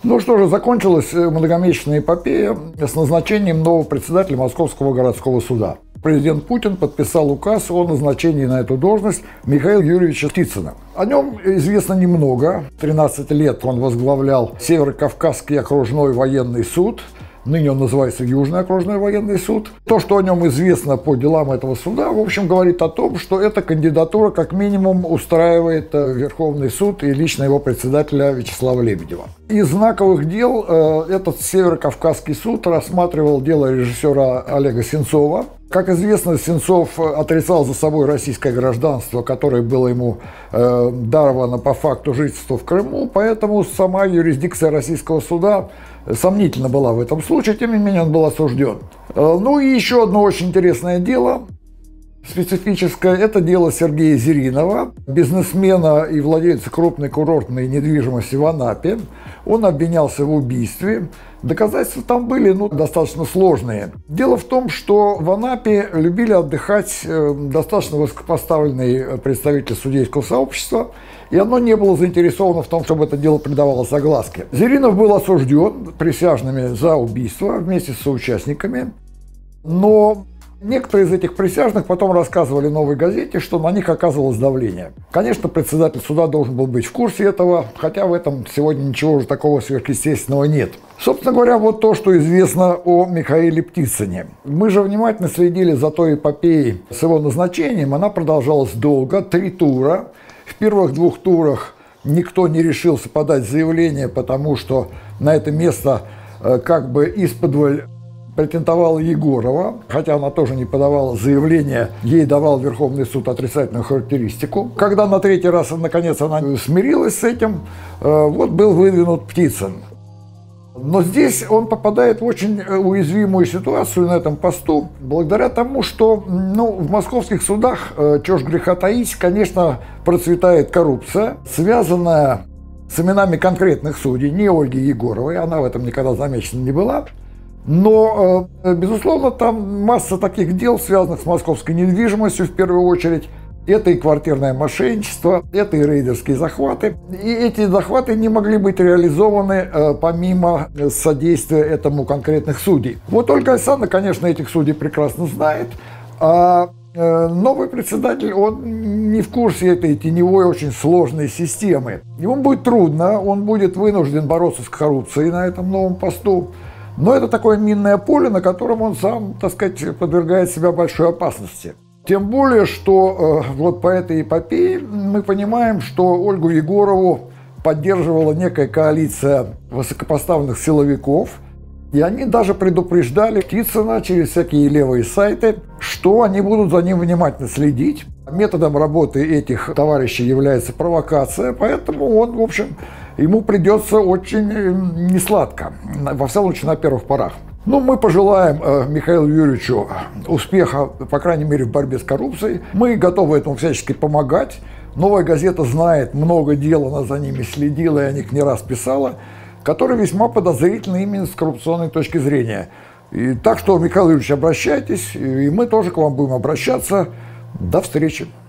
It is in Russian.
Ну что же, закончилась многомесячная эпопея с назначением нового председателя Московского городского суда. Президент Путин подписал указ о назначении на эту должность Михаила Юрьевича Птицына. О нем известно немного. 13 лет он возглавлял Северо-Кавказский окружной военный суд. Ныне он называется Южный окружной военный суд. То, что о нем известно по делам этого суда, в общем, говорит о том, что эта кандидатура как минимум устраивает Верховный суд и лично его председателя Вячеслава Лебедева. Из знаковых дел этот Северо-Кавказский суд рассматривал дело режиссера Олега Сенцова. Как известно, Сенцов отрицал за собой российское гражданство, которое было ему даровано по факту жительства в Крыму, поэтому сама юрисдикция российского суда сомнительно была в этом случае, тем не менее он был осужден. Ну и еще одно очень интересное дело, специфическое, это дело Сергея Зеринова, бизнесмена и владельца крупной курортной недвижимости в Анапе. Он обвинялся в убийстве. Доказательства там были достаточно сложные. Дело в том, что в Анапе любили отдыхать достаточно высокопоставленные представители судейского сообщества, и оно не было заинтересовано в том, чтобы это дело придавалось огласке. Зеринов был осужден присяжными за убийство вместе с соучастниками, но некоторые из этих присяжных потом рассказывали «Новой газете», что на них оказывалось давление. Конечно, председатель суда должен был быть в курсе этого, хотя в этом сегодня ничего уже такого сверхъестественного нет. Собственно говоря, вот то, что известно о Михаиле Птицыне. Мы же внимательно следили за той эпопеей с его назначением. Она продолжалась долго, 3 тура. В первых 2 турах никто не решился подать заявление, потому что на это место как бы исподволь претендовала Егорова, хотя она тоже не подавала заявление, ей давал Верховный суд отрицательную характеристику. Когда на 3-й раз, наконец, она смирилась с этим, вот был выдвинут Птицын. Но здесь он попадает в очень уязвимую ситуацию на этом посту, благодаря тому, что в московских судах, чего ж греха таить, конечно, процветает коррупция, связанная с именами конкретных судей, не Ольги Егоровой, она в этом никогда замечена не была. Но, безусловно, там масса таких дел, связанных с московской недвижимостью в первую очередь. Это и квартирное мошенничество, это и рейдерские захваты. И эти захваты не могли быть реализованы помимо содействия этому конкретных судей. Вот Ольга Александровна, конечно, этих судей прекрасно знает, а новый председатель, он не в курсе этой теневой, очень сложной системы. Ему будет трудно, он будет вынужден бороться с коррупцией на этом новом посту. Но это такое минное поле, на котором он сам, так сказать, подвергает себя большой опасности. Тем более, что вот по этой эпопее мы понимаем, что Ольгу Егорову поддерживала некая коалиция высокопоставленных силовиков, и они даже предупреждали Птицына через всякие левые сайты, что они будут за ним внимательно следить. Методом работы этих товарищей является провокация, поэтому он, в общем, ему придется очень несладко, во всяком случае, на первых порах. Ну, мы пожелаем Михаилу Юрьевичу успеха, по крайней мере, в борьбе с коррупцией. Мы готовы этому всячески помогать. «Новая газета» знает много дел, она за ними следила и о них не раз писала, которые весьма подозрительны именно с коррупционной точки зрения. И так что, Михаил Юрьевич, обращайтесь, и мы тоже к вам будем обращаться. До встречи.